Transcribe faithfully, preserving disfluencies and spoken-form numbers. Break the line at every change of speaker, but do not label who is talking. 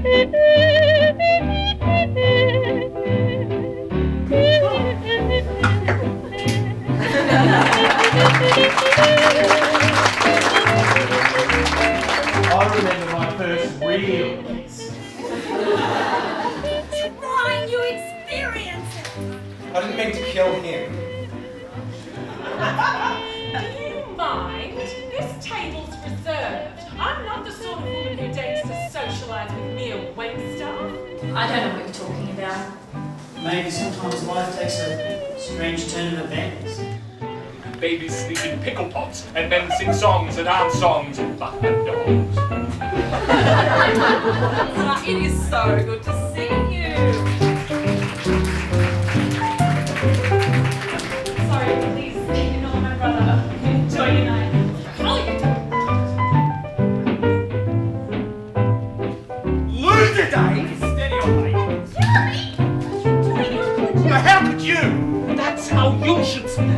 I remember my first real kiss.
Trying you experience it.
I didn't mean to kill him.
Do you mind? This table's reserved. I'm not the sort of woman who dates to socialise with mere wait staff.
I don't know what you're talking about.
Maybe sometimes life takes a strange turn of events.
Babies sleep in pickle pots, and men sing songs and dance songs and fuck their dogs.
It is so good to see you. Sorry, please ignore my brother. Enjoy your night.
Loser Dave! Steady on, mate.
Jeremy! What are you doing?
Now, how could you? That's how you should speak.